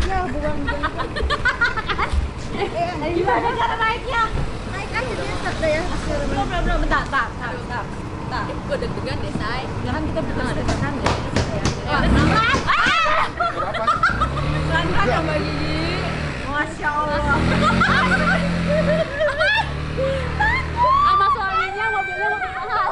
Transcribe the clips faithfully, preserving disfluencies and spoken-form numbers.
Ya, buang eh, gimana cara naiknya? Naik aja dia start deh ya. Belum, belum, belum. Bentar, bentar, bentar, bentar. Bentar. Gue deg-degan deh, say. Jangan kita berdua dekat ya. Ya, beneran. Pelan-pelan ya Mbak Gigi. Masya Allah. Sama suaminya mobilnya mobil mahal.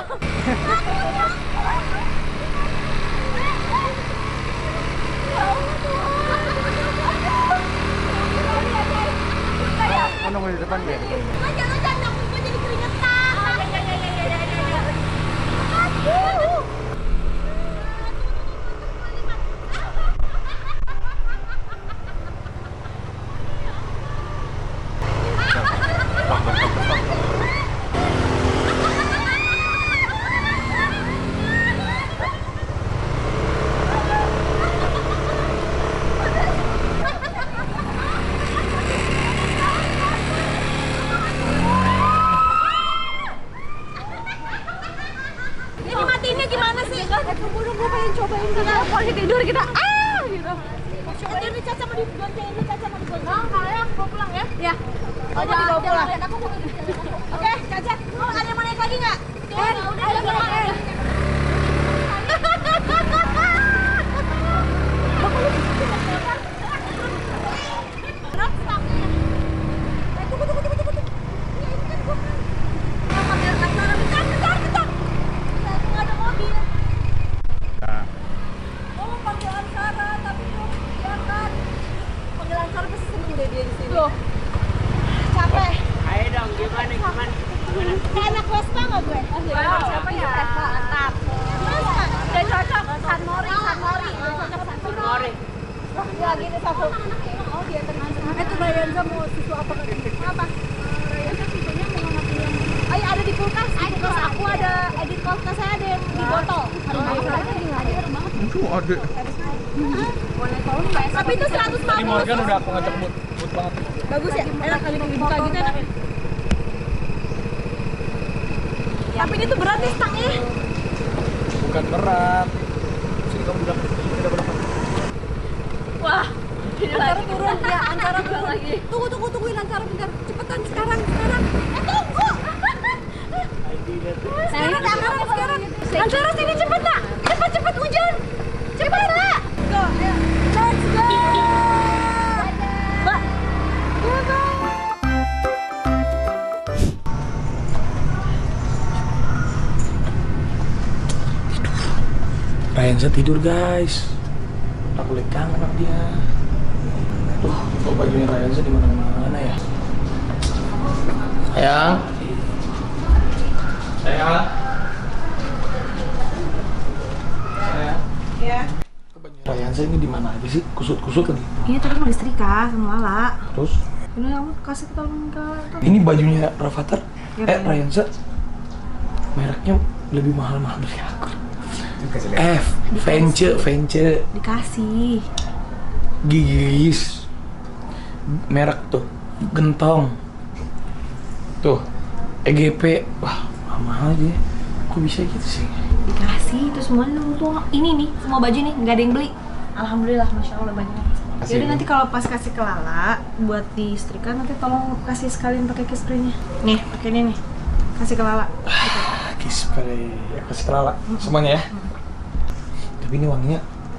Oh, nunggu di depan ya? Jangan, jangan, gue jadi keringetan. Oh, ya, ya, ya, ya, ya, ya, ya. Aduh. Cobain kita, kalau tidur kita ah gitu. Cobain ini Caca mau digoncengin, ini Caca mau digoncengin. Oh, kalian mau pulang ya? Iya. Oh, mau dibawa pulang. Aku mau Oke, Caca, mau ada yang mau naik lagi nggak? Eh, udah, udah, udah. Capek. Ayo dong, gimana, gimana, gimana? Kayak anak Vespa nggak gue? Wow, siapa ya? Mantap. Udah cocok, San Mori, San Mori. Udah cocok San Mori. Mori. Oh, ya gini satu. Oh, dia tenang. Eh, tuh Rayanza mau susu apa kan? Apa? Rayanza susunya mau ngamatin yang... Oh, iya, ada di kulkas. Di kulkas aku ada, eh, di kulkas saya ada yang di botol. Harum banget. Harum banget. Itu ada. Tapi itu seratus lima puluh. Ini Morgan udah aku ngajak mood, mood banget. Bagus ya? Enak kali dibuka gitu enak. Tapi ini tuh berat nih stangnya. Bukan berat. Sini kamu bilang, udah berapa? Wah, ini Antara lagi. turun ya, antara Juga turun lagi. Tunggu, tunggu, tungguin antara bentar. Cepetan sekarang, sekarang. Eh, tunggu. Sekarang, sekarang, sekarang. Antara sini cepet nak. Cepet, cepet hujan. Cepet nak. Go, ayo. Let's go. Mbak. Go, go. Rayanza tidur guys. Aku lihat kangen sama dia. Tuh, kok bajunya Rayanza di mana-mana ya? Sayang. Sayang. Sayang. Ya. Rayanza ini di mana aja sih? Kusut-kusut lagi. Ini tadi mau disetrika sama Lala. Terus? Ini kamu kasih ke tolong ke Lala. Ini bajunya Rafathar. Ya, eh, Rayanza. Rayanza. Mereknya lebih mahal-mahal dari aku. F, Vence, Vence, Dikasih. Gigis. Merek tuh, Gentong. Tuh, E G P. Wah, mahal aja. Kok bisa gitu sih? Dikasih itu semua tuh ini nih semua baju nih nggak ada yang beli. Alhamdulillah, masya Allah banyak. Kasih. Jadi nanti kalau pas kasih ke Lala buat di setrika nanti tolong kasih sekalian pakai kiss spray-nya. Nih, pakai ini nih. Kasih ke Lala. Ah, kiss spray. Kasih kelala. Semuanya ya. Tapi ini wanginya.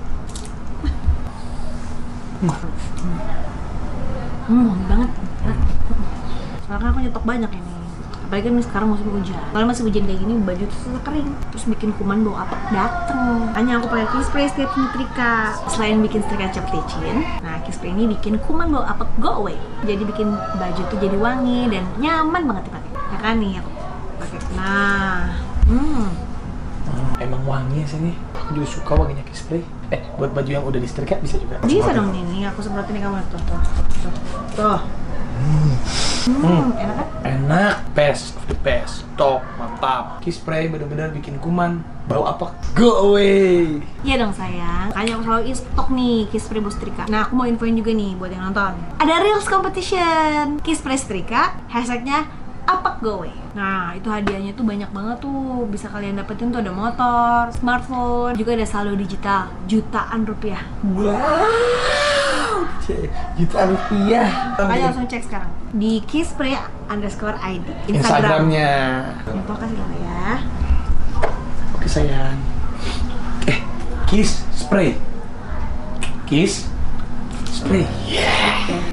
Hmm, wangi banget. Soalnya aku nyetok banyak ini. Apalagi kan sekarang musim hujan. Kalau masih hujan kayak gini baju tuh susah kering. Terus bikin kuman bau apek dateng. Hanya aku pakai kiss spray setiap nyetrika. Selain bikin setrika cepet licin, nah kiss spray ini bikin kuman bau apek go away. Jadi bikin baju tuh jadi wangi dan nyaman banget dipakai. Ya kan nih aku pakai. Nah, hmm. Hmm, emang wangi sih nih. Aku juga suka wanginya kiss spray. Eh, buat baju yang udah disetrika bisa juga. Bisa dong nih, nih aku semprotin nih kamu tuh, tuh, tuh, tuh. Hmm, Hmm. enak kan? Enak, best of the best, top, mantap. Kiss spray bener-bener bikin kuman, bau apa? Go away. Iya dong sayang. Makanya aku selalu in stok nih kiss spray buat setrika. Nah aku mau infoin juga nih buat yang nonton. Ada Reels Competition kiss spray setrika, hashtagnya apek go away. Nah itu hadiahnya tuh banyak banget tuh. Bisa kalian dapetin tuh ada motor, smartphone, juga ada saldo digital jutaan rupiah. Wow. Juta rupiah. Makanya langsung cek sekarang di kisspray underscore I D Instagram. Instagramnya. Lupa kasih dulu ya. Oke sayang. Eh, kiss spray. Kiss spray. Yeah.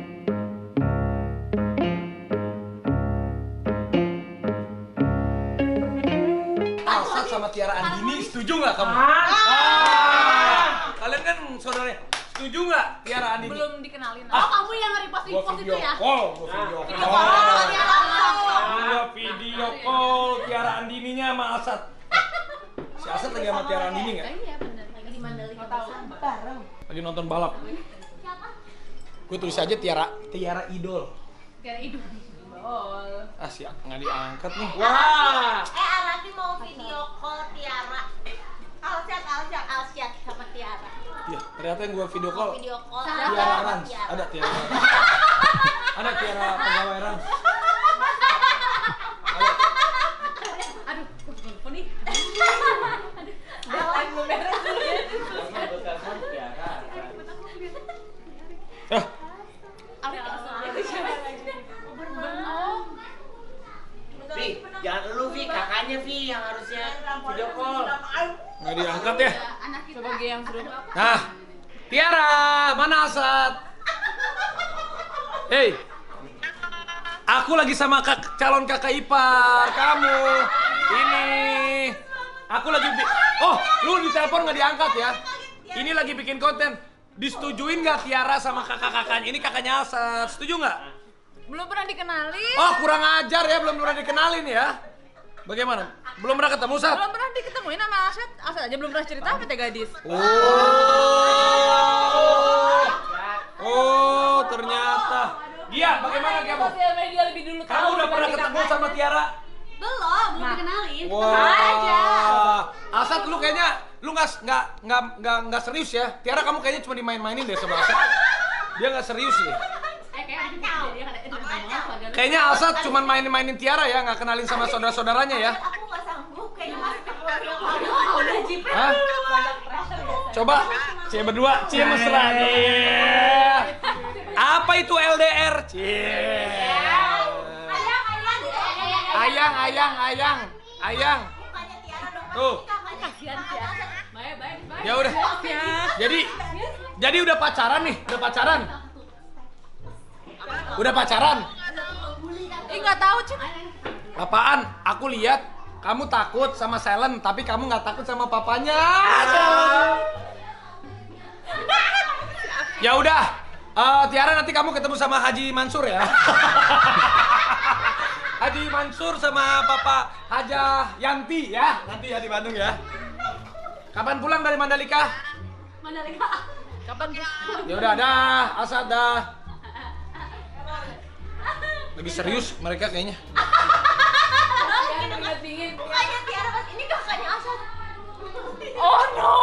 Alsat sama Tiara Andini setuju nggak kamu? Ah. Kalian kan saudara. Setuju nggak Tiara Andini? Belum dikenalin. Ah. Oh, kamu yang nge-repost Gua repost itu video ya? call, gua video Video call. call, ya Gua video call Tiara Andininya sama Alsat. Si Alsat lagi sama Tiara Andini nggak? Iya bener, lagi di Mandalika bersama. Bareng. Lagi nonton balap. Gue tulis aja Tiara, Tiara Idol. Tiara hidup. Bol. Ah sih, nggak diangkat nih. Wah. Eh, Arafi mau video call Tiara. Alsyat, Alsyat, Alsyat sama Tiara. Iya, ternyata yang gue video call Video call Tiara sama Rans. Ada Tiara Rans. Ada Tiara pegawai Rans. Ada. Aduh, kok telepon nih? Ah, Vi, jangan lu Vi, kakaknya Vi yang harusnya video call. nggak diangkat ya. Anak kita sebagai yang sudah Nah, Tiara, mana Alsat? Hei, aku lagi sama kak, calon kakak ipar kamu. Ini, aku lagi. bi- Oh, lu di telepon nggak diangkat ya? Ini lagi bikin konten. Disetujuin nggak Tiara sama kakak-kakaknya? Ini kakaknya Alsat. Setuju nggak? belum pernah dikenalin. Oh, kurang ajar ya, belum pernah dikenalin ya. Bagaimana? Belum pernah ketemu, Sat? Belum pernah diketemuin sama Aset. Aset aja belum pernah cerita apa teh gadis. Oh. Oh, ternyata. Dia, bagaimana kamu? Sosial media lebih dulu. Kamu udah pernah ketemu sama Tiara? Belum, belum dikenalin. Wah. Asat lu kayaknya lu nggak nggak nggak nggak nggak serius ya. Tiara kamu kayaknya cuma dimain-mainin deh sama Asat. Dia nggak serius nih. Eh, kayak tahu dia kan itu ngomong Kayaknya Asat cuma main-mainin Tiara ya, nggak kenalin sama saudara-saudaranya ya. Aku nggak sanggup kayaknya masih udah jipe. Hah? Coba, cie berdua, cie mesra. Iya. Apa itu L D R? Cie. ayang, ayang, Ayang, ayang, ayang, ayang. Bukannya Tiara dong. Tuh. Kasihan sih. Baik, baik, baik. Ya udah. Jadi, jadi udah pacaran nih, udah pacaran. Udah pacaran. Ih, nggak tahu, Cin. Apaan? Aku lihat kamu takut sama Selen, tapi kamu nggak takut sama papanya. Ya udah, eh, Tiara nanti kamu ketemu sama Haji Mansur ya. Haji Mansur sama Bapak Haja Yanti ya, nanti ya di Bandung ya. Kapan pulang dari Mandalika? Mandalika. Kapan? Ya udah dah, Asad dah. Lagi serius mereka kayaknya. Keringat dingin. Bukannya Tiara pas ini kakaknya Asad. Oh no.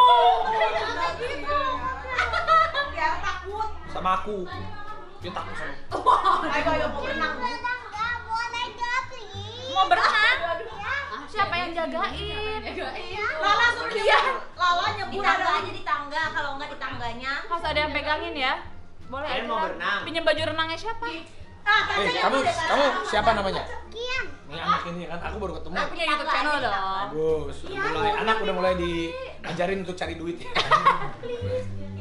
Tiara takut. Sama aku. Dia takut sama aku. Ayo, ayo mau berenang. Mau berenang? Siapa yang jagain? Lala Sulian. Lala nyebur ada aja di tangga, kalau nggak di tangganya. Harus ada yang pegangin ya. Boleh Kalian aja. mau berenang? Pinjam baju renangnya siapa? Ah, Eh, kamu kamu siapa namanya? Nih anak ini kan aku baru ketemu. Nah, punya YouTube channel dong. Bagus. Udah mulai anak udah mulai diajarin untuk cari duit ya.